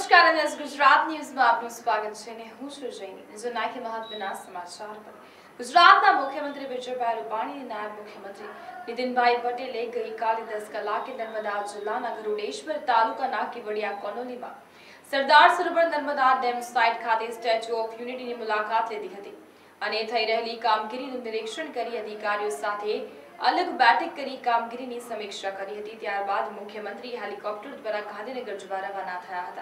નમસ્કાર અને ગુજરાત ન્યૂઝમાં આપનું સ્વાગત છે ને હું છું જયની નજર નાખી મહત્વના સમાચાર પર ગુજરાતના મુખ્યમંત્રી વિજયભાઈ રૂપાણી અને નાયબ મુખ્યમંત્રી નીતિનભાઈ પટેલે ગઈકાલે 10 કલાકે નર્મદા જિલ્લાના ગરુડેશ્વર તાલુકાના કેવડિયા કોલોનીમાં સરદાર સરોવર નર્મદા ડેમ સાઇટ ખાતે સ્ટેચ્યુ ઓફ યુનિટીની મુલાકાત લીધી હતી અને થઈ રહેલી કામગીરીનું નિરીક્ષણ કરી અધિકારીઓ સાથે अलग बैठक करी कामगीरीनी समीक्षा करी हती। त्यारबाद मुख्यमंत्री हेलिकॉप्टर द्वारा गांधीनगर जवा रवाना थया हता।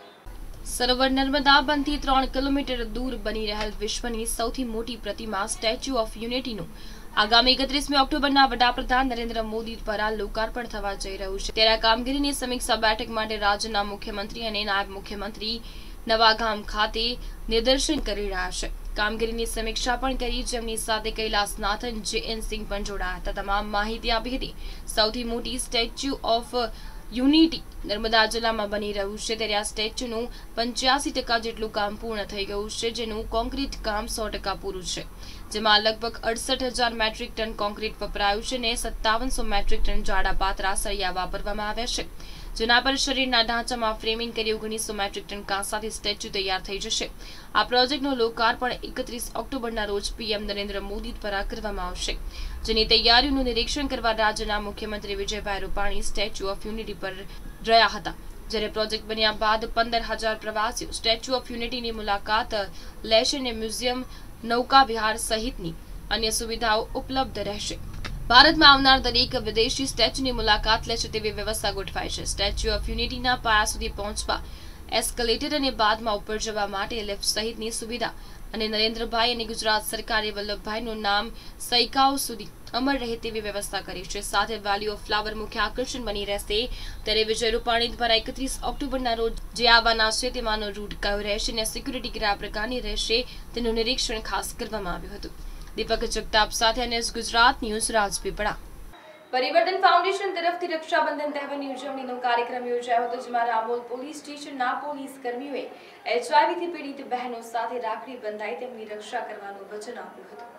सरोवर नर्मदा बंधथी 3 किलोमीटर दूर बनी रहेल विश्वनी सौथी मोटी प्रतिमा स्टेच्यू ऑफ यूनिटीनु आगामी 31 ऑक्टोबरना वडाप्रधान नरेंद्र मोदी द्वारा लोकार्पण थवा जई रह्युं छे। त्यारे कामगीरीनी समीक्षा बैठक माटे राज्यना मुख्यमंत्री अने नायब मुख्यमंत्री नवागाम खाते निदर्शन करी रह्या छे। कामगीरीनी समीक्षा पण करी, जेमनी साथे कैलासनाथन जे.एन. सिंह पण जोડાયા હતા। તમામ માહિતી આપી હતી। સૌથી મોટી સ્ટેચ્યુ ઓફ યુનિટી નર્મદા જિલ્લામાં બની રહ્યું છે, ત્યારે આ સ્ટેચ્યુનું 85% જેટલું કામ પૂર્ણ થઈ ગયું છે, જેનું કોન્ક્રીટ કામ 100% પૂરું છે, જેમાં લગભગ 68,000 મેટ્રિક ટન કોન્ક્રીટ વપરાયું છે અને 5700 મેટ્રિક ટન જાડા પાતળા સળિયા વાપરવામાં આવ્યા છે, જેના પર શરીરના ઢાંચામાં ફ્રેમિંગ કરી 1900 મેટ્રિક ટન કાંસાથી સ્ટેચ્યુ તૈયાર થઈ જશે। આ પ્રોજેક્ટનું લોકાર્પણ 31 ઓક્ટોબરના રોજ પીએમ નરેન્દ્ર મોદી દ્વારા કરવામાં આવશે, જેની તૈયારીઓનું નિરીક્ષણ કરવા રાજ્યના મુખ્યમંત્રી Vijaybhai Rupani statue of unity પર રહ્યા હતા। જ્યારે પ્રોજેક્ટ બન્યા બાદ 15,000 પ્રવાસીઓ સ્ટેચ્યુ ઓફ યુનિટીની મુલાકાત લેશે અને મ્યુઝિયમ, નૌકા વિહાર સહિતની અન્ય સુવિધાઓ ઉપલબ્ધ રહેશે। ભારતમાં આવનાર દરેક વિદેશી સ્ટેચ્યુની મુલાકાત લેશે તેવી વ્યવસ્થા ગોઠવાઈ છે। સ્ટેચ્યુ ઓફ યુનિટીના પાયા સુધી પહોંચવા એસ્કેલેટર અને બાદમાં ઉપર જવા માટે લિફ્ટ સહિતની સુવિધા અને નરેન્દ્રભાઈ અને ગુજરાત સરકારે વલ્લભભાઈનું નામ સૈકાઓ સુધી અમર રહે તેવી વ્યવસ્થા કરી છે। સાથે વેલી ઓફ ફ્લાવર મુખ્ય આકર્ષણ બની રહેશે। ત્યારે વિજય રૂપાણી દ્વારા 31 ઓક્ટોબરના રોજ જે આવવાના છે તેમાંનો રૂટ કયો રહેશે અને સિક્યુરિટી કયા પ્રકારની રહેશે તેનું નિરીક્ષણ ખાસ કરવામાં આવ્યું હતું। दीपक जगताप साथे एनएस गुजरात न्यूज राजपीपळा। परिवर्तन फाउंडेशन तरफथी रक्षाबंधन तहेवारनी उजवણીનો કાર્યક્રમ યોજાયો હતો, જેમાં રામોલ પોલીસ સ્ટેશનના પોલીસ કર્મીઓએ એચઆઈવી થી પીડિત બહેનો સાથે રાખડી બંધાઈ તેમની રક્ષા કરવાનું વચન આપ્યું હતું।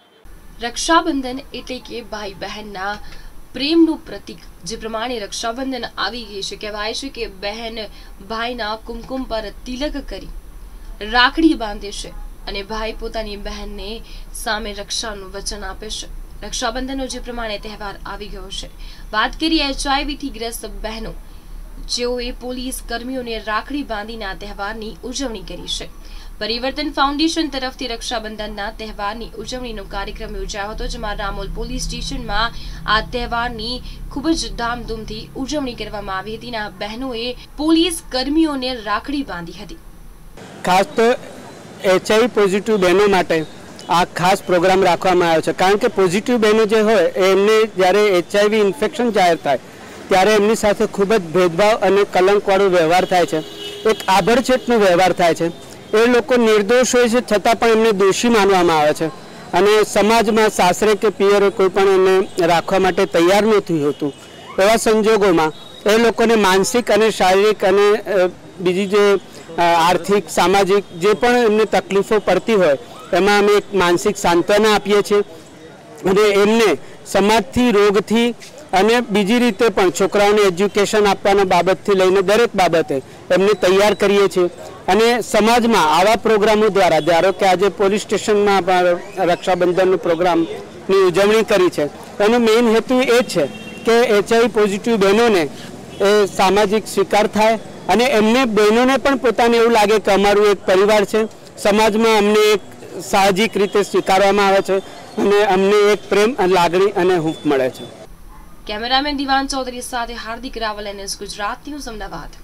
રક્ષાબંધન એટલે કે ભાઈ બહેનના પ્રેમનું પ્રતીક, જે પ્રમાણે રક્ષાબંધન આવી ગઈ છે, કહેવાય છે કે બહેન ભાઈના કુમકુમ પર તિલક કરી રાખડી બાંધે છે અને ભાઈ પોતાની બહેનને સામે રક્ષાનું વચન આપે છે। રક્ષાબંધનનો જે પ્રમાણે તહેવાર આવી ગયો છે, વાત કરીએ એચઆઈવી થી ગ્રસ્ત બહેનો જેઓએ પોલીસ કર્મીઓને રાખડી બાંધીને આ તહેવારની ઉજવણી કરી છે। પરિવર્તન ફાઉન્ડેશન તરફથી રક્ષાબંધનના તહેવારની ઉજવણીનો કાર્યક્રમ યોજાયો હતો, જેમાં રામોલ પોલીસ સ્ટેશનમાં આ તહેવારની ખૂબ જ ધામધૂમથી ઉજવણી કરવામાં આવી હતી અને આ બહેનોએ પોલીસ કર્મીઓને રાખડી બાંધી હતી। ખાસ તો एचआईवी पॉजिटिव बहनों माटे आ खास प्रोग्राम राखवामां आव्यो छे, कारण के पॉजिटिव बहनों जे होय एमने ज्यारे एचआईवी इन्फेक्शन जाहिर थाय त्यारे एमनी साथे खूब ज भेदभाव अने कलंकवाळो व्यवहार थाय छे, एक आभड़छेटनो व्यवहार थाय छे। ए लोको निर्दोष होय छे छतां पण एमने दोषी मानवामां आवे छे अने समाजमां सासरे के पियरे कोई पण एमने राखवा माटे तैयार नथी होतुं। एवा संजोगोमां ए लोकोने मानसिक अने शारीरिक अने बीजी जे आर्थिक सामाजिक जे पण एमने तकलीफों पड़ती होय एमां अमे एक मानसिक सांत्वना आपीए छीए अने एमने समाजथी रोगथी अने बीजी रीते पण छोकराओने एज्युकेशन आपवाना बाबतथी लईने दरेक बाबते एमने तैयार करीए छीए। अने समाजमां आवा प्रोग्रामो द्वारा धारो के आज पोलीस स्टेशनमां रक्षाबंधननो प्रोग्रामनी उजवणी करी छे, एनो मेन हेतु ए छे के एचआईवी पॉजिटिव बहनोने ए सामाजिक स्वीकार थाय અને એમને બહેનોને પણ પોતાને એવું લાગે કે અમારું એક પરિવાર છે, સમાજમાં અમને એક સાહજિક રીતે સ્વીકારવામાં આવે છે અને અમને એક પ્રેમ અને લાગણી અને હૂંફ મળે છે। કેમેરામેન દિવાન ચૌધરી સાથે હાર્દિક રાવલ, એનએસ ગુજરાત ન્યૂઝ અમદાવાદ।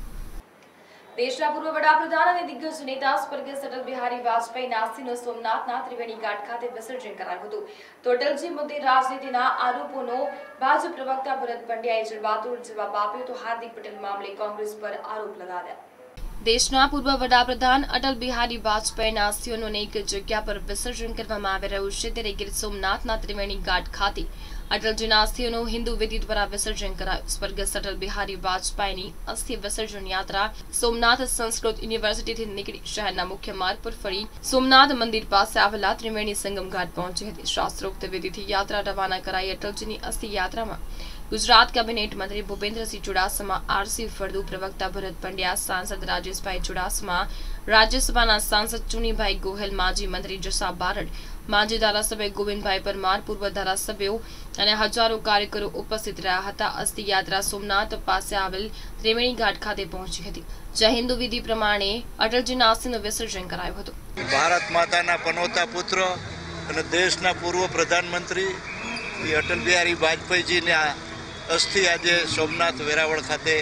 દેશના પૂર્વ વડાપ્રધાન અને દિગ્ગજ નેતા સ્વર્ગસ્થ અટલ બિહારી વાજપેયીના અસ્થિનું સોમનાથના ત્રિવેણી ઘાટ ખાતે વિસર્જન કરાયું હતું। તો અટલજી મુદ્દે રાજનીતિના આરોપોનો ભાજપ પ્રવક્તા ભરત પંડ્યાએ જડબાતોડ જવાબ આપ્યો, તો હાર્દિક પટેલ મામલે કોંગ્રેસ પર આરોપ લગાવ્યા। દેશના પૂર્વ વડાપ્રધાન અટલ બિહારી વાજપેયીના અસ્થિઓનું અનેક જગ્યા પર વિસર્જન કરવામાં આવી રહ્યું છે, ત્યારે ગીર સોમનાથના ત્રિવેણી ઘાટ ખાતે અટલજીના અસ્થિઓનું હિન્દુ વિધિ દ્વારા વિસર્જન કરાયું। સ્વર્ગસ્થ અટલ બિહારી વાજપેયીની અસ્થિ વિસર્જન યાત્રા સોમનાથ સંસ્કૃત યુનિવર્સિટીથી નીકળી શહેરના મુખ્ય માર્ગ પર ફરી સોમનાથ મંદિર પાસે આવેલા ત્રિવેણી સંગમ ઘાટ પહોંચી હતી। શાસ્ત્રોક્ત વિધિથી યાત્રા રવાના કરાઈ। અટલજીની અસ્થિ યાત્રામાં गुजरात कैबिनेट मंत्री भूपेन्द्रसिंह चुडासमा, आरसी फळदુ, प्रवक्ता भरत पंड्या, सांसद राजेशभाई चुडासमा, राज्यसभाના सांसद ચુનીભાઈ ગોહેલ, માજી મંત્રી જસા બારડ, માજી ધારાસભ્ય ગોવિંદભાઈ પરમાર, પૂર્વ ધારાસભ્યો અને હજારો કાર્યકરો ઉપસ્થિત રહ્યા હતા. અસ્થિ યાત્રા સોમનાથ પાસે આવેલ ત્રિવેણી ઘાટ ખાતે પહોંચી હતી, જ્યાં હિન્દુ વિધિ પ્રમાણે અટલજીના અસ્થિનું વિસર્જન કરાયું હતું. ભારત માતાના પનોતા પુત્ર અને દેશના પૂર્વ પ્રધાનમંત્રી અટલ બિહારી વાજપેયીજીના અસ્થિ આજે સોમનાથ વેરાવળ ખાતે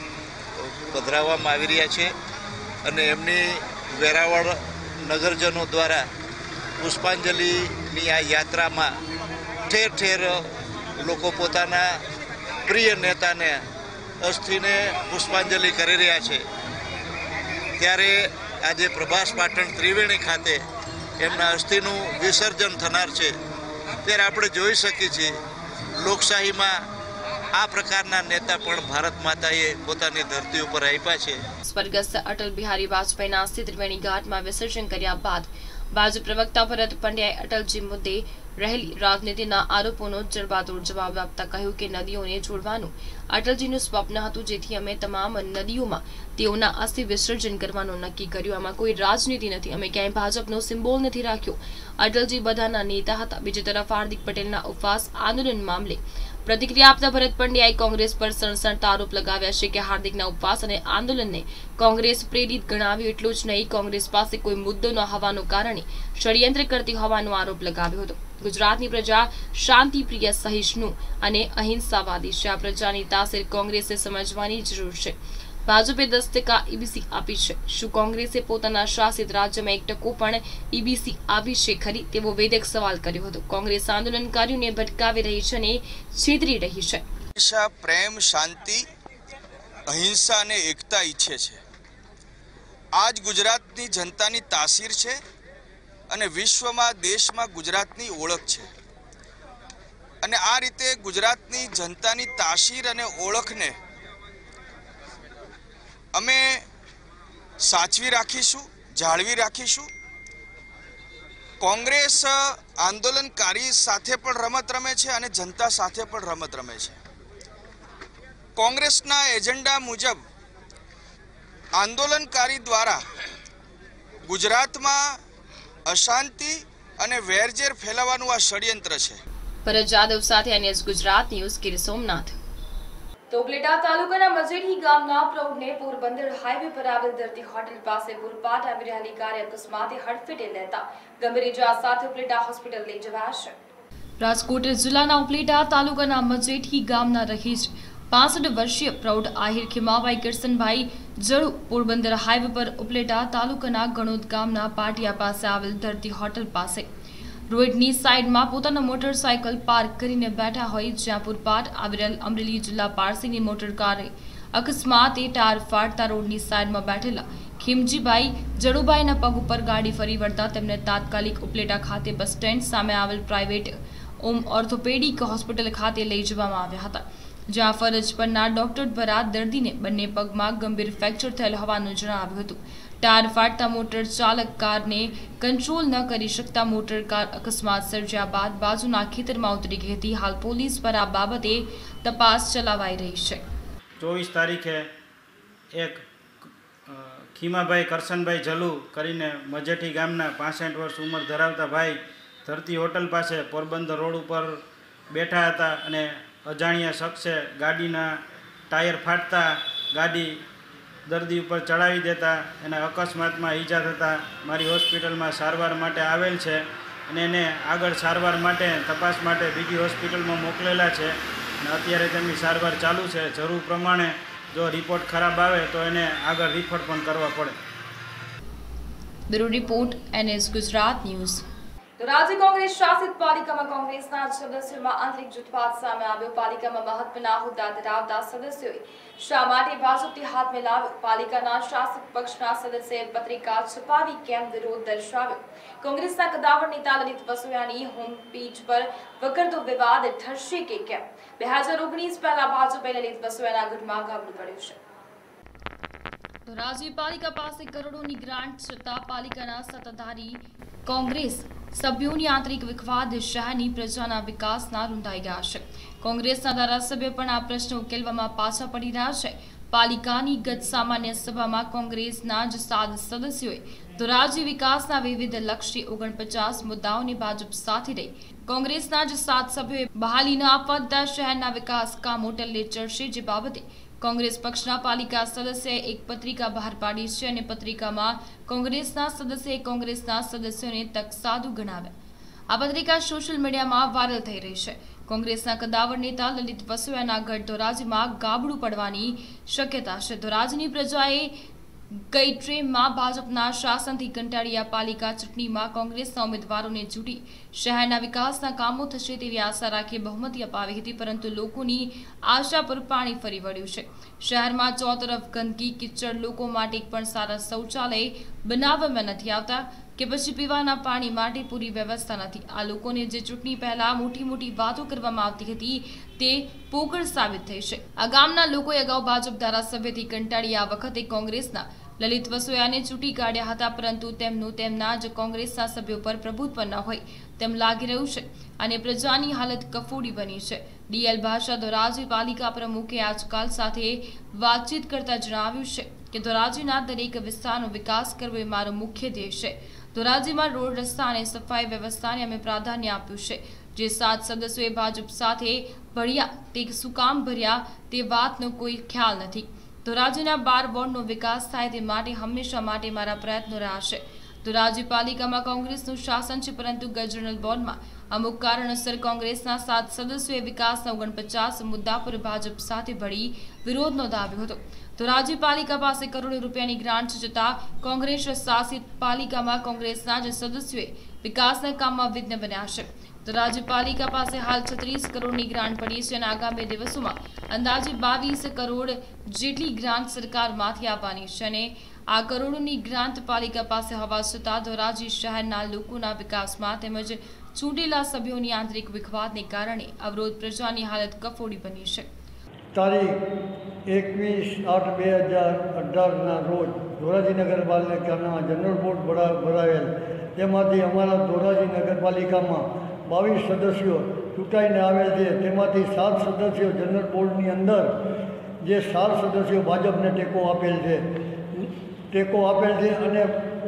પધરાવવામાં આવી રહ્યા છે અને એમની વેરાવળ નગરજનો દ્વારા પુષ્પાંજલિની આ યાત્રામાં ઠેર ઠેર લોકો પોતાના પ્રિય નેતાને અસ્થિને પુષ્પાંજલિ કરી રહ્યા છે. ત્યારે આજે પ્રભાસ પાટણ ત્રિવેણી ખાતે એમના અસ્થિનું વિસર્જન થનાર છે. ત્યારે આપણે જોઈ શકીએ છીએ લોકશાહીમાં આ પ્રકારના નેતા પણ ભારત માતાએ પોતાની ધરતી ઉપર આપ્યા છે. સ્વર્ગસ્થ અટલ બિહારી વાજપેયીના અસ્થિ ત્રિવેણી ઘાટમાં વિસર્જન કર્યા બાદ ભાજપ પ્રવક્તા ભરત પંડ્યાએ અટલજી મુદ્દે રહેલી રાજનીતિના આરોપોનો જડબાતોડ જવાબ આપતા કહ્યું કે નદીઓને જોડવાનું અટલજીનું સ્વપ્ન હતું, જેથી અમે તમામ નદીઓમાં તેઓના અસ્થિ વિસર્જન કરવાનું નક્કી કર્યું. આમાં કોઈ રાજનીતિ નથી, અમે ક્યાંય ભાજપનો સિમ્બોલ નથી રાખ્યો. અટલજી બધાના નેતા હતા. બીજી તરફ હાર્દિક પટેલના ઉપવાસ આંદોલન મામલે પ્રતિક્રિયા આપતા ભરત પંડ્યાએ કોંગ્રેસ પર સણસણતા આરોપ લગાવ્યા છે કે હાર્દિકના ઉપવાસ અને આંદોલનને કોંગ્રેસ પ્રેરિત ગણાવ્યું. એટલું જ નહીં, કોંગ્રેસ પાસે કોઈ મુદ્દો ન હોવાને કારણે ષડયંત્ર કરતી હોવાનો આરોપ લગાવ્યો હતો. ગુજરાતની પ્રજા શાંતિપ્રિય, સહિષ્ણુ અને અહિંસાવાદી છે. આ પ્રજાની તાસીર કોંગ્રેસે સમજવાની જરૂર છે. ભાજપે 10% ઈબીસી આપી છે. શું કોંગ્રેસે પોતાના શાસિત રાજ્યમાં 1% પણ ઈબીસી આપી છે ખરી? તેવો વેધક સવાલ કર્યો હતો. કોંગ્રેસ આંદોલનકારીઓને ભટકાવી રહી છે અને છેતરી રહી છે. પ્રેમ, શાંતિ, અહિંસા અને એકતા ઈચ્છે છે. આજ ગુજરાતની જનતાની તાસીર છે અને વિશ્વમાં, દેશમાં ગુજરાતની ઓળખ છે. અને આ રીતે ગુજરાતની જનતાની તાસીર અને ઓળખને અમે સાચવી રાખીશું, જાળવી રાખીશું. કોંગ્રેસ આંદોલનકારી સાથે પણ રમત રમે છે અને જનતા સાથે પણ રમત રમે છે. કોંગ્રેસના એજન્ડા મુજબ આંદોલનકારી દ્વારા ગુજરાતમાં અશાંતિ અને વેરઝેર ફેલાવવાનું આ ષડયંત્ર છે. ભરત જાદવ સાથે NS ગુજરાત ન્યૂઝ, ગીર સોમનાથ. તો ઉપલેટા તાલુકાના મજેઠી ગામના પ્રૌઢને પોરબંદર હાઈવે પર આવેલ ધરતી હોટેલ પાસે પૂરપાટ આવી રહેલી કારે અકસ્માતે હડફેટે લેતા ગંભીર ઇજા સાથે ઉપલેટા હોસ્પિટલ લઈ જવાશે. રાજકોટ જિલ્લાના ઉપલેટા તાલુકાના મજેઠી ગામના રહીશ 65 વર્ષીય પ્રૌઢ આહિર ખીમાભાઈ કિરસનભાઈ જળુ પોરબંદર હાઈવે પર ઉપલેટા તાલુકાના ગણોદ ગામના પાટિયા પાસે આવેલ ધરતી હોટેલ પાસે રોડની સાઈડમાં પોતાનો મોટરસાયકલ પાર્ક કરીને બેઠા હોય, જ્યાં પૂરપાટ આવેલ અમરેલી જિલ્લા પારસીની મોટર કારે અકસ્માતે ટાયર ફાટતા રોડની સાઈડમાં બેઠેલા ખીમજીભાઈ જડુભાઈના પગ ઉપર ગાડી ફરી વળતા તેમને તાત્કાલિક ઉપલેટા ખાતે બસ સ્ટેન્ડ સામે આવેલ પ્રાઇવેટ ઓમ ઓર્થોપેડિક હોસ્પિટલ ખાતે લઈ જવામાં આવ્યા હતા, જ્યાં ફરજ પરના ડોક્ટર દ્વારા દર્દીને બંને પગમાં ગંભીર ફ્રેક્ચર થયેલ હોવાનું જણાવ્યું હતું. ટાયર ફાટતા મોટર ચાલક કારને કંટ્રોલ ન કરી શકતા મોટર કાર અકસ્માત સર્જ્યા બાદ બાજુના ખેતરમાં ઉતરી ગઈ હતી. હાલ પોલીસ પર આ બાબતે તપાસ ચલાવાઈ રહી છે. 24 તારીખે એક ખીમાભાઈ કરશનભાઈ જલુ કરીને મજેઠી ગામના 65 વર્ષ ઉંમર ધરાવતા ભાઈ ધરતી હોટલ પાસે પોરબંદર રોડ ઉપર બેઠા હતા અને અજાણ્યા શખ્સે ગાડીના ટાયર ફાટતા ગાડી દર્દી ઉપર ચડાવી દેતા એને અકસ્માતમાં ઈજા થતાં મારી હોસ્પિટલમાં સારવાર માટે આવેલ છે અને એને આગળ સારવાર માટે તપાસ માટે બીજી હોસ્પિટલમાં મોકલેલા છે અને અત્યારે તેમની સારવાર ચાલુ છે. જરૂર પ્રમાણે જો રિપોર્ટ ખરાબ આવે તો એને આગળ રિફર પણ કરવા પડે. Bureau report NS Gujarat news. તો રાજ્ય કોંગ્રેસ શાસિત પાલિકામાં કોંગ્રેસના સદસ્યોમાં આંતરિક જૂથવાદ સામે આવ્યો. પાલિકામાં મહત્વના હોદ્દા ધરાવતા સદસ્યોએ શા માટે ભાજપથી હાથ મિલાવ્યો? પાલિકાના શાસક પક્ષના સદસ્યએ પત્રિકા છપાવી કેમ વિરોધ દર્શાવ્યો? કોંગ્રેસના કદાવર નેતા લલિત વસોયાની હોમ પેજ પર વકરતો વિવાદ ઠરશે કે કેમ? 2019 પહેલા ભાજપે લલિત વસોયાના ગઢમાં ગાબડું પડ્યું છે. તો રાજ્ય પાલિકા પાસે કરોડોની ગ્રાન્ટ છતાં પાલિકાના સત્તાધારી કોંગ્રેસ સભ્યોની આંતરિક વિખવાદ શહેરની પ્રજાના વિકાસના રૂંધાઈ ગયા છે। કોંગ્રેસના ધારાસભ્યો પણ આ પ્રશ્ન ઉકેલવામાં પાછા પડી રહ્યા છે। પાલિકાની ગત સામાન્ય સભામાં કોંગ્રેસના જ 7 સદસ્યોએ ધોરાજી વિકાસના વિવિધ લક્ષી 49 મુદ્દાઓને ભાજપ સાથે રહી કોંગ્રેસના જ 7 સભ્યોએ બહાલી ન આપવા દીધા શહેરના વિકાસ કામો ટલ્લે ચડશે, જે બાબતે કોંગ્રેસ પક્ષના પાલિકા સદસ્યએ એક પત્રિકા બહાર પાડી છે અને પત્રિકામાં કોંગ્રેસના સદસ્યોને તકસાદુ ગણાવ્યા। આ પત્રિકા સોશિયલ મીડિયામાં વાયરલ થઈ રહી છે। કોંગ્રેસના કદાવર નેતા લલિત વસોયાના ગઢ ધોરાજીમાં ગાબડું પડવાની શક્યતા છે। ધોરાજીની પ્રજાએ ગઈ ટ્રેનમાં ભાજપના શાસનથી કંટાળ્યા પાલિકા ચૂંટણીમાં કોંગ્રેસના ઉમેદવારોને ચૂંટી શહેરના વિકાસના કામો થશે તેવી આશા રાખી બહુમતી અપાવી હતી, પરંતુ લોકોની આશા પર પાણી ફરી વળ્યું છે। શહેરમાં ચોતરફ ગંદકી, કિચડ, લોકો માટે એક પણ સારા શૌચાલય બનાવવામાં નથી આવતા કે પછી પીવાના પાણી માટે પૂરી વ્યવસ્થા નથી। આ લોકોને જે ચૂંટણી પહેલા મોટી વાતો કરવામાં આવતી હતી તે પોકળ સાબિત થઈ છે। આ ગામના લોકોએ અગાઉ ભાજપ ધારાસભ્યથી કંટાળી આ વખતે કોંગ્રેસના લલિત વસોયાને ચૂંટી કાઢ્યા હતા, પરંતુ તેમનું તેમના જ કોંગ્રેસના સભ્યો પર પ્રભુત્વ ન હોય તેમ લાગી રહ્યું છે અને પ્રજાની હાલત કફોડી બની છે। ડીએલ ભાષા ધોરાજી પાલિકા પ્રમુખે આજકાલ સાથે વાતચીત કરતા જણાવ્યું છે કે ધોરાજીના દરેક વિસ્તારનો વિકાસ કરવો એ મારો મુખ્ય ધ્યેય છે। ધોરાજીમાં રોડ, રસ્તા અને સફાઈ વ્યવસ્થાને અમે પ્રાધાન્ય આપ્યું છે। જે 7 સદસ્યોએ ભાજપ સાથે ભળ્યા તે શું કામ ભર્યા તે વાતનો કોઈ ખ્યાલ નથી। ધોરાજીના 12 વોર્ડનો વિકાસ થાય તે માટે હંમેશા માટે મારા પ્રયત્નો રહ્યા છે। ધોરાજી પાલિકામાં કોંગ્રેસનું શાસન છે, પરંતુ ગજરનલ બોર્ડમાં અમુક કારણોસર કોંગ્રેસના 7 સદસ્યોએ વિકાસના 49 મુદ્દા પર ભાજપ સાથે ભળી વિરોધ નોંધાવ્યો હતો। ધોરાજી પાલિકા પાસે કરોડો રૂપિયાની ગ્રાન્ટ જતા કોંગ્રેસ શાસિત પાલિકામાં કોંગ્રેસના જ સદસ્યોએ વિકાસના કામમાં વિઘ્ન બન્યા છે। ધોરાજી પાલિકા પાસે હાલ 36 કરોડની ગ્રાન્ટ પડી છે અને આગામી દિવસોમાં અંદાજે 22 કરોડ જેટલી ગ્રાન્ટ સરકારમાંથી આપવાની છે અને આ કરોડોની ગ્રાન્ટ પાલિકા પાસે હોવા છતાં ધોરાજી શહેરના લોકોના વિકાસમાં તેમજ ચૂંટેલા સભ્યોની આંતરિક વિખવાદને કારણે અવરોધ પ્રજાની હાલત કફોડી બની છે। તારીખ 21/8/2018ના રોજ ધોરાજી નગરપાલિકાના જનરલ બોર્ડ ભરાયેલ, તેમાંથી અમારા ધોરાજી નગરપાલિકામાં 22 સદસ્યો ચૂંટાઈને આવેલ છે। તેમાંથી 7 સદસ્યો જનરલ બોર્ડની અંદર, જે 4 સદસ્યો ભાજપને ટેકો આપેલ છે અને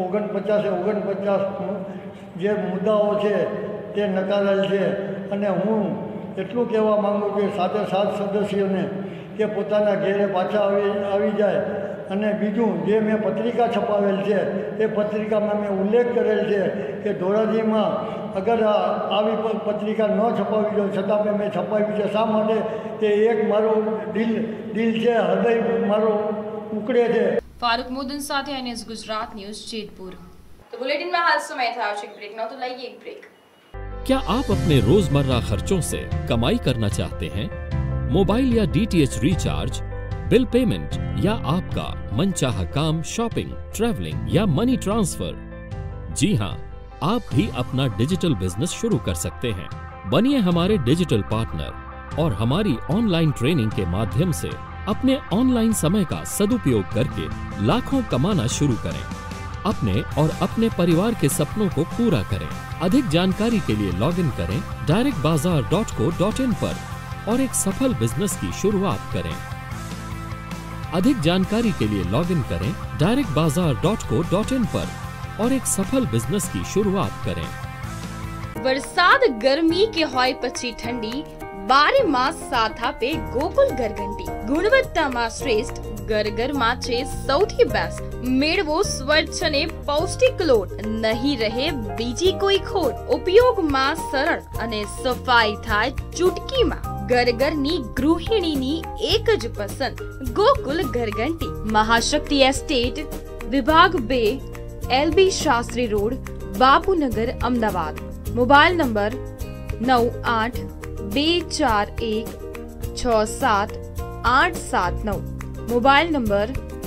49 જે મુદ્દાઓ છે તે નકારેલ છે। અને હું એટલું કહેવા માગું કે 7 સદસ્યોને કે પોતાના ઘેરે પાછા આવી જાય। અને બીજું, જે મેં પત્રિકા છપાવેલ છે તે પત્રિકામાં મેં ઉલ્લેખ કરેલ છે કે ધોરાજીમાં અગર આવી પત્રિકા ન છપાવી જોઈએ છતાં મેં છપાવી છે। શા માટે? તે એક મારું દિલ છે, હૃદય મારો ઉકળે છે। ફારૂક મોદન સાથે NS गुजरात न्यूज़ जेतपुर। तो बुलेटिन में हाल समय था एक ब्रेक ना, तो लाइए एक ब्रेक। क्या आप अपने रोजमर्रा खर्चों से कमाई करना चाहते हैं? मोबाइल या DTH रिचार्ज, बिल पेमेंट या आपका मनचाहा काम, शॉपिंग, ट्रैवलिंग या मनी ट्रांसफर? जी हाँ, आप भी अपना डिजिटल बिजनेस शुरू कर सकते हैं। बनिए हमारे डिजिटल पार्टनर और हमारी ऑनलाइन ट्रेनिंग के माध्यम से अपने ऑनलाइन समय का सदुपयोग करके लाखों कमाना शुरू करें। अपने और अपने परिवार के सपनों को पूरा करें। अधिक जानकारी के लिए लॉगिन करें directbazaar.co.in पर और एक सफल बिजनेस की शुरुआत करें। अधिक जानकारी के लिए लॉगिन करें directbazaar.co.in पर और एक सफल बिजनेस की शुरुआत करें। वरसाद गर्मी के होय पछी ठंडी, 12 मास साथ आपे गोकुल घरघंटी। गुणवत्ता में श्रेष्ठ, घर में छे सौथी बेस्ट। मेळवो स्वच्छ ने पौष्टिक लोट, नहीं रहे बीजी कोई खोट। उपयोग में सरल अने सफाई थाय चुटकी में। घर नी गृहिणी नी एक ज पसंद, गोकुल घरघंटी। महाशक्ति एस्टेट, विभाग 2, LB Shastri road, Bapunagar, Amdavad. Mobile number 9824167879। Mobile number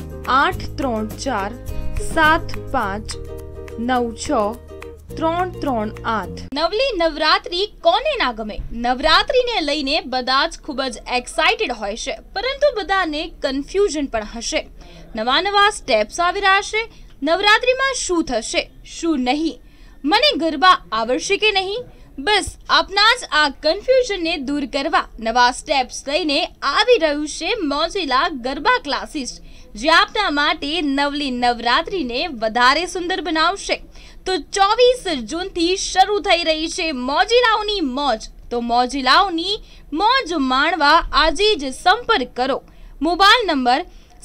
8347596338। નવલી નવરાત્રી કોને ના ગમે? નવરાત્રીને લઈને બધા જ ખૂબ જ એક્સાઇટેડ હોય છે, પરંતુ બધાને કન્ફ્યુઝન પણ હશે। નવા સ્ટેપ્સ આવી રહ્યા છે। નવરાત્રીમાં શું થશે, શું નહીં, મને ગરબા આવડશે કે નહીં? બસ આપના જ આ કન્ફ્યુઝનને દૂર કરવા નવા સ્ટેપ્સ લઈને આવી રહ્યું છે મોજીલા ગરબા ક્લાસીસ, જે આપના માટે નવલી નવરાત્રીને વધારે સુંદર બનાવશે. તો 24 જૂનથી શરૂ થઈ રહી છે મોજીલાઓની મોજ. તો મોજીલાઓની મોજ માણવા આજે જ સંપર્ક કરો. Mobile number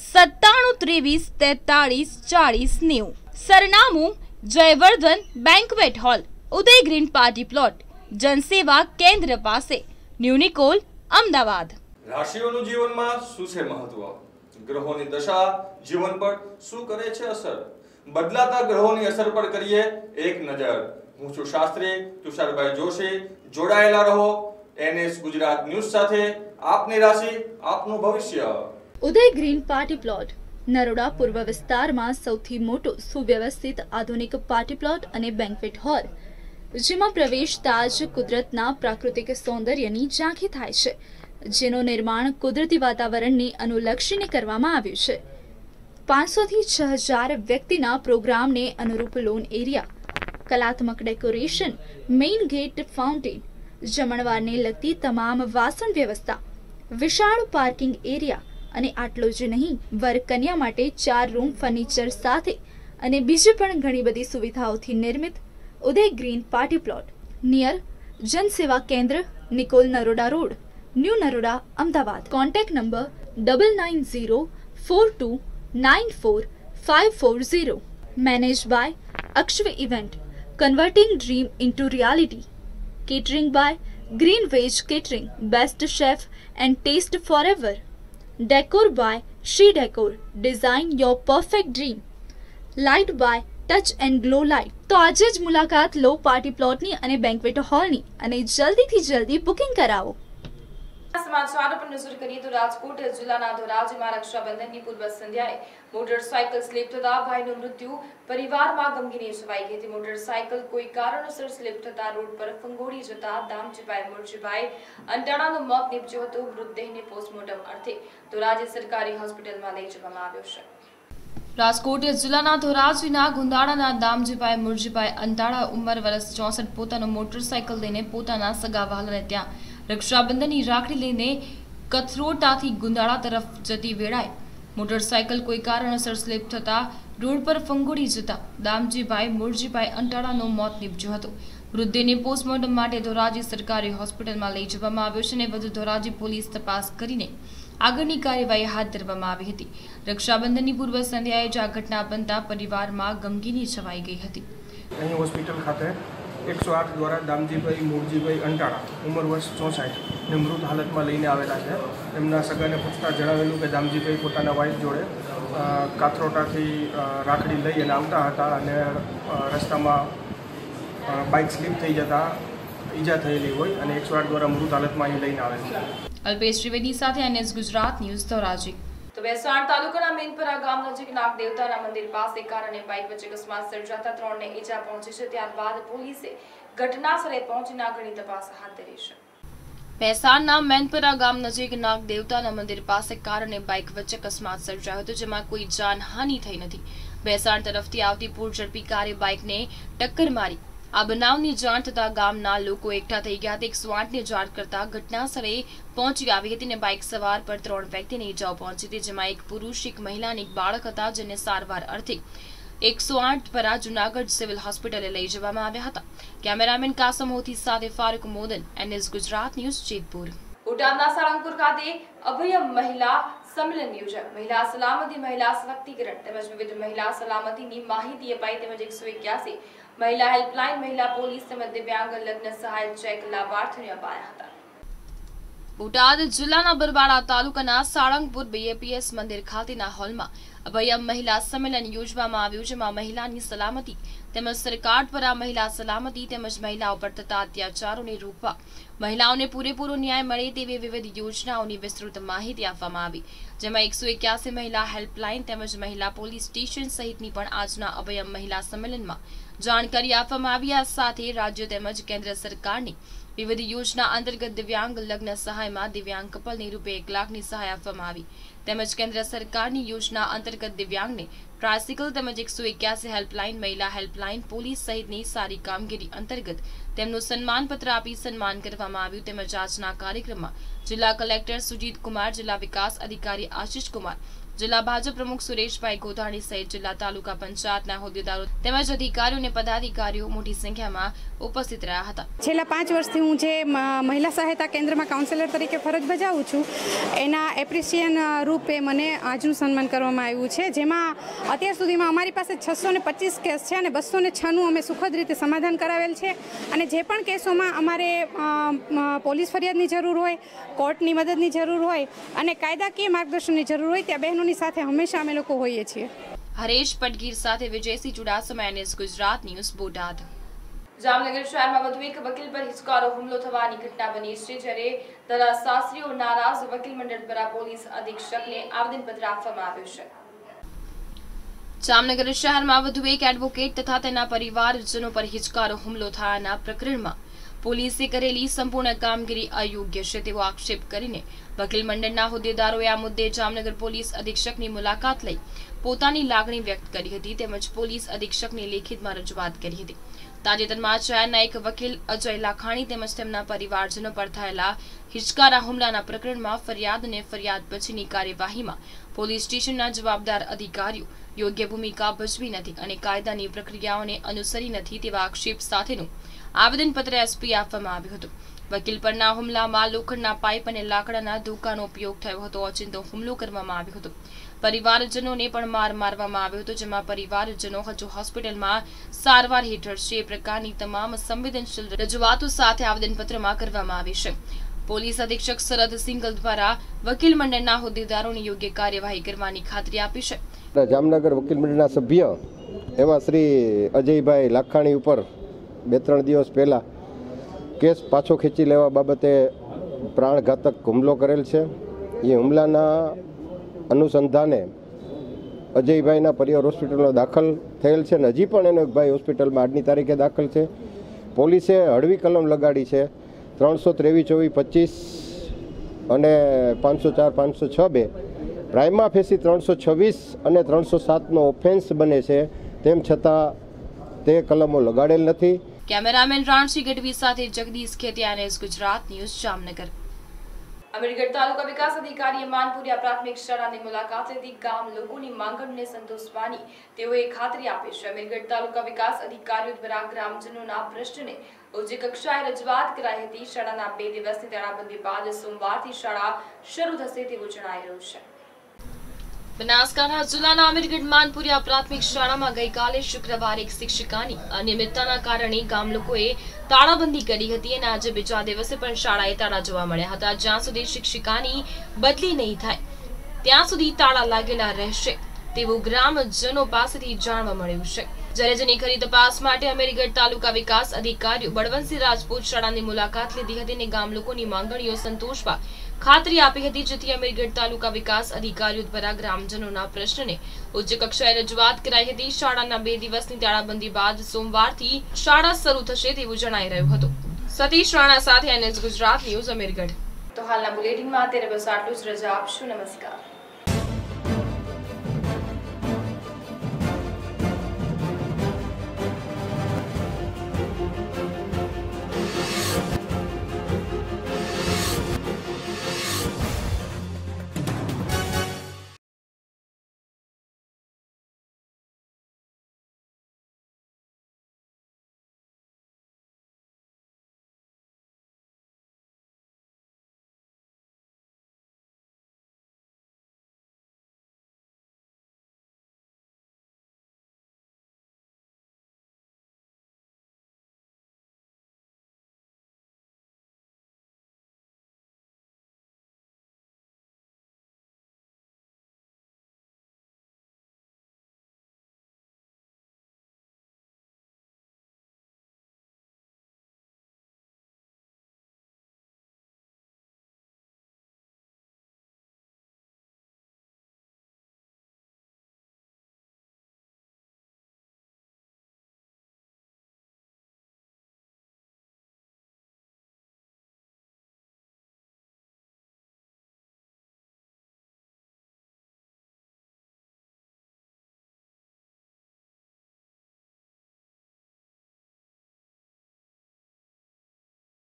9723434090. સરનામું Jayvardhan banquet hall, Uday green party plot, જનસેવા કેન્દ્ર પાસે, ન્યુનિકોલ, અમદાવાદ. રાશિઓનું જીવનમાં શું છે મહત્વ? ગ્રહોની દશા જીવન પર શું કરે છે અસર? બદલાતા ગ્રહોની અસર પર કરીએ એક નજર. હું છું શાસ્ત્રી તુષારભાઈ જોશી. જોડાયેલા રહો NS ગુજરાત ન્યૂઝ સાથે. આપની રાશિ આપનું ભવિષ્ય. Uday green party plot Naroda પૂર્વ વિસ્તારમાં સૌથી મોટો સુવ્યવસ્થિત આધુનિક પાર્ટી પ્લોટ અને બેન્ક્વેટ હોલ, જેમાં પ્રવેશતા જ કુદરતના પ્રાકૃતિક સૌંદર્યની ઝાંખી થાય છે, જેનું નિર્માણ કુદરતી વાતાવરણને અનુલક્ષીને કરવામાં આવ્યું છે. 500 થી 6000 વ્યક્તિના પ્રોગ્રામને અનુરૂપ લોન એરિયા, કલાત્મક ડેકોરેશન, મેઇન ગેટ, ફાઉન્ટેન, જમણવારને લગતી તમામ વાસણ વ્યવસ્થા, વિશાળ પાર્કિંગ એરિયા અને આટલું જ નહીં, વર કન્યા માટે 4 રૂમ ફર્નિચર સાથે અને બીજી પણ ઘણી બધી સુવિધાઓથી નિર્મિત Uday green party plot near જનસેવા કેન્દ્ર, Nikol, Naroda road, new Naroda, Ahmedabad. Contact number 9904294540. Manage by Akshav event, converting dream into reality. Catering by green veg catering, best chef and taste for ever. Decor by Shri decor, design your perfect dream. Light by touch and glow light. તો આજે જ મુલાકાત લો party પ્લોટની અને banquet હોલની અને જલ્દીથી જલ્દી booking કરાવો. સમાચાર પર નજર કરીએ તો રાજકોટ જિલ્લાના ધોરાજીમાં રક્ષાબંધનની પૂર્વ સંધ્યાએ મોટરસાયકલ સ્લીપ થતા ભાઈનું મૃત્યુ. પરિવારમાં ગમગીની છવાઈ ગઈ હતી. મોટરસાયકલ કોઈ કારણોસર સ્લીપ થતા રોડ પર ફંગોળી જતા દામજીભાઈ મુરજીભાઈ અંટાણાનું મોત નીપજ્યું હતું. મૃતદેહને પોસ્ટમોર્ટમ અર્થે ધોરાજી સરકારી હોસ્પિટલમાં લઈ જવામાં આવ્યો છે. રાજકોટ જિલ્લાના ધોરાજીના ગુંદાળાના દામજીભાઈ મુરજીભાઈ અંટાળા ઉંમર વર્ષ 64 પોતાનું મોટરસાયકલ લઈને પોતાના સગા વહાલાને ત્યાં રક્ષાબંધનની રાખડી લઈને કથરોટાથી ગુંદાળા તરફ જતી વેળાએ મોટરસાયકલ કોઈ કારણોસર સ્લીપ થતા રોડ પર ફંગોળી જતા દામજીભાઈ મુરજીભાઈ અંટાળાનું મોત નીપજ્યું હતું. મૃતદેહને પોસ્ટમોર્ટમ માટે ધોરાજી સરકારી હોસ્પિટલમાં લઈ જવામાં આવ્યો છે અને વધુ ધોરાજી પોલીસ તપાસ કરીને આગળની કાર્યવાહી હાથ ધરવામાં આવી હતી. રક્ષાબંધનની પૂર્વ સંધ્યાએ જ આ ઘટના બનતા પરિવારમાં ગમગીની છવાઈ ગઈ હતી. અહીં હોસ્પિટલ ખાતે 108 દ્વારા દામજીભાઈ મુરજીભાઈ અંટાળા ઉંમર વર્ષ 64 ને મૃત હાલતમાં લઈને આવેલા છે. એમના સગાને પૂછતા જણાવેલું કે દામજીભાઈ પોતાના વાઇફ જોડે કાથરોટાથી રાખડી લઈ અને આવતા હતા અને રસ્તામાં બાઇક સ્લીપ થઈ જતા ઈજા થયેલી હોય અને 108 દ્વારા મૃત હાલતમાં અહીં લઈને આવેલ છે. અલ્પેશ ત્રિવેદી સાથે NS ગુજરાત ન્યૂઝ ધોરાજી. તો વેસાણ તાલુકાના મેનપરા ગામ નજીક નાગ દેવતાના મંદિર પાસે કાર અને બાઇક વચ્ચે અકસ્માત સર્જાતા 3 ને ઈજા પહોંચી છે. ત્યારબાદ પોલીસે ઘટના સ્થળે પહોંચીને આગળની તપાસ હાથ ધરી છે. વેસાણના મેનપરા ગામ નજીક નાગ દેવતાના મંદિર પાસે કાર અને બાઇક વચ્ચે અકસ્માત સર્જાયો હતો, જેમાં કોઈ જાનહાનિ થઈ નથી. વેસાણ તરફથી આવતી પૂરઝડપી કારે બાઇકને ટક્કર મારી. આ બનાવની જાણ થતા ગામના લોકો એકઠા થઈ ગયા હતા. 108ને જાણ કરતા ઘટના સ્થળે પહોંચી આવી હતી અને બાઇક સવાર પર 3 વ્યક્તિને ઈજાઓ પહોંચી હતી, જેમાં એક પુરુષ, એક મહિલા અને એક બાળક હતા, જેને સારવાર અર્થે 108 પરા જૂનાગઢ સિવિલ હોસ્પિટલે લઈ જવામાં આવ્યા હતા. કેમેરામેન કાસમ હોથી સાથે ફારૂક મોદન, NS ગુજરાત ન્યૂઝ, જેતપુર. બોટાદના સાળંગપુર ખાતે અભય મહિલા સંમેલન યોજાયું. મહિલા સલામતી, મહિલા સશક્તિકરણ તેમજ વિવિધ મહિલા સલામતીની માહિતી અપાઈ તેમજ 181 મહિલા હેલ્પલાઇન, મહિલા પોલીસ તેમજ દિવ્યાંગ લગ્ન સહાય ચેક લાભાર્થીઓને અપાયા હતા. બોટાદ જિલ્લાના બરવાડા તાલુકાના સાળંગપુર BAPS મંદિર ખાતેના હોલમાં અભય મહિલા સંમેલન યોજવામાં આવ્યું, જેમાં મહિલાની સલામતી તેમજ સરકાર દ્વારા મહિલા સલામતી તેમજ મહિલાઓ પર થતા અત્યાચારોને રોકવા, મહિલાઓને પૂરેપૂરો ન્યાય મળે તેવી વિવિધ યોજનાઓની વિસ્તૃત માહિતી આપવામાં આવી, જેમાં 181 મહિલા હેલ્પલાઇન તેમજ મહિલા પોલીસ સ્ટેશન સહિતની પણ આજના અભય મહિલા સંમેલનમાં જાણકારી આપવામાં આવી. આ સાથે રાજ્ય તેમજ કેન્દ્ર સરકારની વિવિધ યોજના અંતર્ગત દિવ્યાંગ લગ્ન સહાયમાં દિવ્યાંગ કપલને રૂપિયા 1 લાખની સહાય આપવામાં આવી તેમજ કેન્દ્ર સરકારની યોજના અંતર્ગત દિવ્યાંગને ટ્રાયસિકલ તેમજ 181 હેલ્પલાઇન, મહિલા હેલ્પલાઇન, પોલીસ સહિતની સારી કામગીરી અંતર્ગત તેમનું સન્માનપત્ર આપી સન્માન કરવામાં આવ્યું. તેમજ આજના કાર્યક્રમમાં જિલ્લા કલેક્ટર સુજીત કુમાર, જિલ્લા વિકાસ અધિકારી આશિષ કુમાર, જિલ્લા ભાજપ પ્રમુખ સુરેશભાઈ ગોધાણી સહિત જિલ્લા તાલુકા પંચાયતના હોદ્દેદારો તેમજ અધિકારીઓ અને પદાધિકારીઓ મોટી સંખ્યામાં ઉપસ્થિત રહ્યા હતા. છેલ્લા 5 વર્ષથી હું જે મહિલા સહાયતા કેન્દ્રમાં કાઉન્સેલર તરીકે ફરજ બજાવું છું એના એપ્રિસિએશન રૂપે મને આજનું સન્માન કરવામાં આવ્યું છે, જેમાં અત્યાર સુધીમાં અમારી પાસે 625 કેસ છે અને 206નું અમે સુખદ રીતે સમાધાન કરાવેલ છે. અને જે પણ કેસોમાં અમારે પોલીસ ફરિયાદની જરૂર હોય, કોર્ટની મદદની જરૂર હોય અને કાયદાકીય માર્ગદર્શનની જરૂર હોય ત્યાં બહેનોની સાથે હંમેશા અમે લોકો હોઈએ છીએ. હરેશ પટગીર સાથે વિજયસિંહ ચુડાસમા, ગુજરાત ન્યૂઝ, બોટાદ. જામનગર શહેરમાં વધુ એક વકીલ પર હિચકારો હુમલો થવાની ઘટના બની છે, જ્યારે દલાલશાસ્ત્રીઓ નારાજ વકીલ મંડળ દ્વારા પોલીસ અધિક્ષકને આવેદનપત્ર આપવામાં આવ્યું છે. જામનગર શહેરમાં વધુ એક એડવોકેટ તથા તેના પરિવારજનો પર હિચકારો હુમલો થયાના પ્રકરણમાં પોલીસે કરેલી સંપૂર્ણ કામગીરી અયોગ્ય છે તેવો આક્ષેપ કરીને વકીલ મંડળના હોદ્દેદારોએ આ મુદ્દે જામનગર પોલીસ અધિક્ષકની મુલાકાત લઈ પોતાની લાગણી વ્યક્ત કરી હતી તેમજ પોલીસ અધિક્ષકને લેખિતમાં રજૂઆત કરી હતી. તાજેતરમાં શહેરના એક વકીલ અજય લાખાણી તેમજ તેમના પરિવારજનો પર થયેલા હિચકારા હુમલાના પ્રકરણમાં ફરિયાદ અને ફરિયાદ પછીની કાર્યવાહીમાં પોલીસ સ્ટેશનના જવાબદાર અધિકારીઓ યોગ્ય ભૂમિકા ભજવી નથી અને કાયદાની પ્રક્રિયાઓને અનુસરી નથી તેવા આક્ષેપ સાથેનું આવેદનપત્ર એસપી આપવામાં આવ્યું હતું. વકીલ પરના હુમલામાં લોખંડના પાઇપ અને લાકડાના ધોકાનો ઉપયોગ થયો હતો. ઓચિંતો હુમલો કરવામાં આવ્યો હતો. પરિવારજનોને પણ માર મારવામાં આવ્યો હતો, જેમાં પરિવારજનો હજુ હોસ્પિટલમાં સારવાર હેઠળ છે. એ પ્રકારની તમામ સંવેદનશીલ રજૂઆતો સાથે આવેદનપત્રમાં કરવામાં આવી છે. પોલીસ અધિક્ષક શરદ સિંગલ દ્વારા વકીલ મંડળના હોદ્દેદારોની યોગ્ય કાર્યવાહી કરવાની ખાતરી આપી છે. જામનગર વકીલ મંડળના સભ્ય એવા શ્રી અજયભાઈ લાખાણી ઉપર 2-3 દિવસ પહેલા કેસ પાછો ખેંચી લેવા બાબતે પ્રાણઘાતક હુમલો કરેલ છે. એ હુમલાના અનુસંધાને અજયભાઈના પરિવાર હોસ્પિટલમાં દાખલ થયેલ છે અને હજી પણ એનો એક ભાઈ હોસ્પિટલમાં આજની તારીખે દાખલ છે. પોલીસે હળવી કલમ લગાડી છે 323-24-25 અને 504-506-2. પ્રાઇમા ફેસી 326 અને 307નો ઓફેન્સ બને છે, તેમ છતાં તે કલમો લગાડેલ નથી. કેમેરામેન રાણસી ગઢવી સાથે જગદીશ ખેતિયા, ગુજરાત ન્યૂઝ, જામનગર. અમીરગઢ તાલુકા વિકાસ અધિકારીએ માનપુરિયા પ્રાથમિક શાળાની મુલાકાત લીધી. ગામ લોકોની માંગણીને સંતોષવાની તેઓએ ખાતરી આપી છે. અમીરગઢ તાલુકા વિકાસ અધિકારીઓ દ્વારા ગ્રામજનોના પ્રશ્નને ઉચ્ચ કક્ષાએ રજૂઆત કરાઈ હતી. શાળાના 2 દિવસની તાળાબંધી બાદ સોમવારથી શાળા શરૂ થશે તેવું જણાઈ રહ્યું છે. બનાસકાંઠા જિલ્લાના અમીરગઢ માનપુરિયા પ્રાથમિક શાળામાં ગઈકાલે શુક્રવારે એક શિક્ષિકાની અનિયમિતતાના કારણે ગામ લોકોએ તાળાબંધી કરી હતી અને આજે બીજા દિવસે પણ શાળાએ તાળા જોવા મળ્યા હતા. જ્યાં સુધી શિક્ષિકાની બદલી નહીં થાય ત્યાં સુધી તાળા લાગેલા રહેશે તેવું ગ્રામજનો પાસેથી જાણવા મળ્યું છે. જ્યારે જેની ખરી તપાસ માટે અમીરગઢ તાલુકા વિકાસ અધિકારીઓ બળવંતસિંહ રાજપૂત શાળાની મુલાકાત લીધી હતી અને ગામ લોકોની માંગણીઓ સંતોષવા ખાતરી આપી હતી, જેથી અમીરગઢ તાલુકા વિકાસ અધિકારીઓ દ્વારા ગ્રામજનોના પ્રશ્નને ઉચ્ચ કક્ષાએ રજૂઆત કરાઈ હતી. શાળાના 2 દિવસની તાળાબંધી બાદ સોમવારથી શાળા શરૂ થશે તેવું જણાઈ રહ્યું હતું. સતીશ રાણા સાથે ગુજરાત ન્યૂઝ, અમીરગઢ. તો હાલના બુલેટિનમાં અત્યારે બસ આટલું જ. રજા આપશું. નમસ્કાર.